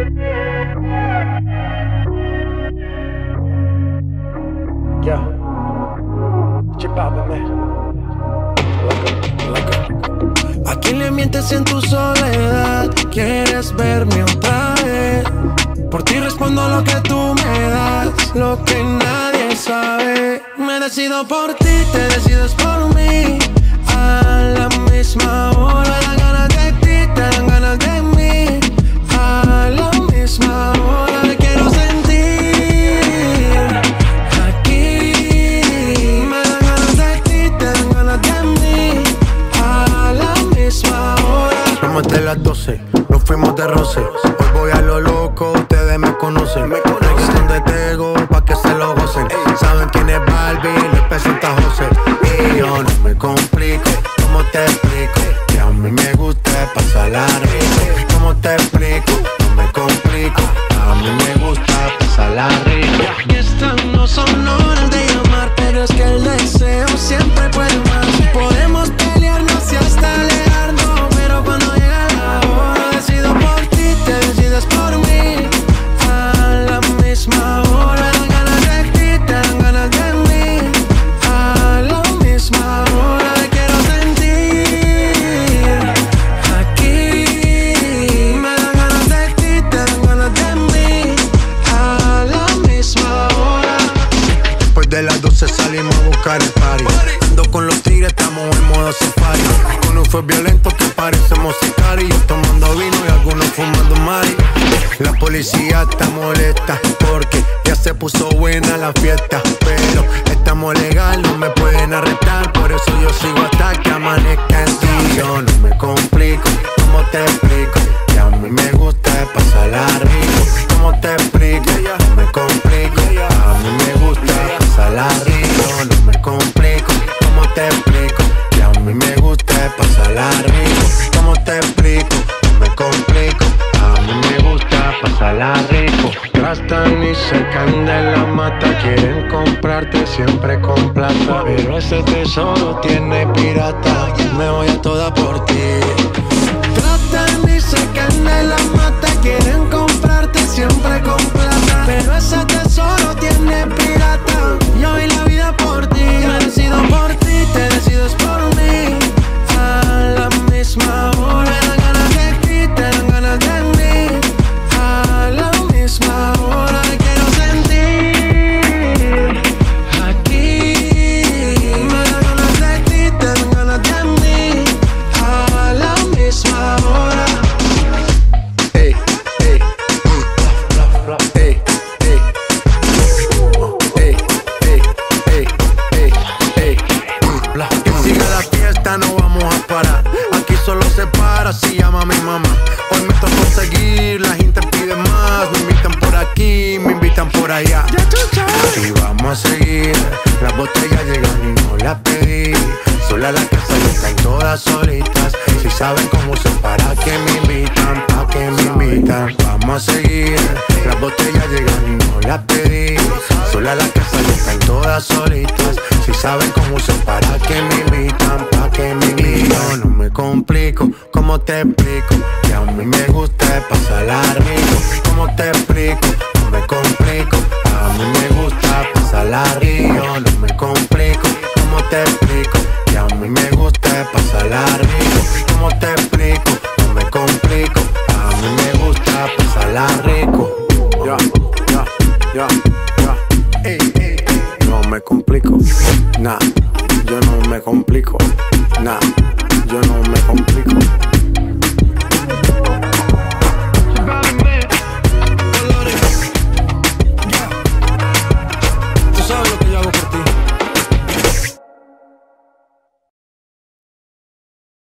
Yeah. Chip out, man. ¿A quién le mientes en tu soledad? ¿Quieres verme otra vez? Por ti respondo lo que tú me das, lo que nadie sabe. Me decido por ti, te decides por mí. A la misma hora dan ganas de ti, te dan ganas de mí. A la misma hora te quiero sentir aquí. Me dan ganas de ti, te dan ganas de mí. A la misma hora. Somos de las 12, nos fuimos de roce. Hoy voy a lo loco, ustedes me conocen. Reggaetón de Tego, pa' que se lo gocen. Saben quién es Barbie, les presenta José. Y yo no me complico, ¿cómo te explico? Que a mí me gusta pasarla rico. ¿Cómo te explico? No me complico, a mí me gusta pasarla rico. Y estas no son horas de llamar, pero es que el deseo siempre puede más. Podemos pelearnos y hasta alejarnos, pero cuando llega la hora decido por ti, te decides por mí. A la misma hora dan ganas de ti, te dan ganas de mí. A la misma hora te quiero sentir aquí. Me dan ganas de ti, te dan ganas de mí. A la misma hora. Después de las 12 salimos a buscar el party. Ando con los tigres, estamos en modo safari. Con un fue violento que parecemos sicarios. Tomando vino y algunos fumando mari. La policía está molesta porque ya se puso buena la fiesta. Pero estamos legal, no me pueden arrestar. Por eso yo sigo hasta que amanezca en ti. Yo no me complico, ¿cómo te explico? Que a mí me gusta pasarla rico. ¿Cómo te explico? No me complico, a mí me gusta pasarla rico. No me complico, ¿cómo te explico? Que a mí me gusta pasarla rico. ¿Cómo te explico? No me complico, a mí me gusta pasarla rico. Tratan y cercan de la mata, quieren comprarte siempre con plata. Pero ese tesoro tiene pirata, me voy a toda por ti. Tratan y sacan de la mata, quieren comprarte siempre con plata. Pero ese tesoro tiene pirata, yo doy la vida por ti. Me decido por ti, te decides por mí. A la misma hora dan ganas de ti, te dan ganas de mí. A la misma hora te quiero sentir aquí. Me dan ganas de ti, te dan ganas de mí. A la misma hora. Ey, ey, ey, ey, ey, ey, ey, ey, ey. Que siga la fiesta, no vamos a parar. Aquí solo se para si llama a mi mamá. Hoy me tocó seguir, la gente pide más. Me invitan por aquí, me invitan por allá. Y vamos a seguir. Las botellas llegan y no las pedí. Sola la casa y están todas solitas. Si saben cómo se para que me invitan, pa' que me invitan. Vamos a seguir. Las botellas llegan y no las pedí. Sola la casa y están todas solitas. Si saben cómo se para que me invitan, pa' que me invitan. Yo no me complico, ¿cómo te explico? Que a mí me gusta pasarla rico. ¿Cómo te explico? No me complico, a mí me gusta pasarla rico. Yo no me complico, ¿cómo te explico? Que a mí me gusta pasarla rico. ¿Cómo te explico? No me complico, a mí me gusta pasarla rico. Ya, ya, ya, ya. Ey, ey, no me complico, nah. Yo no me complico, nah. Yo no me complico. Tú sabes lo que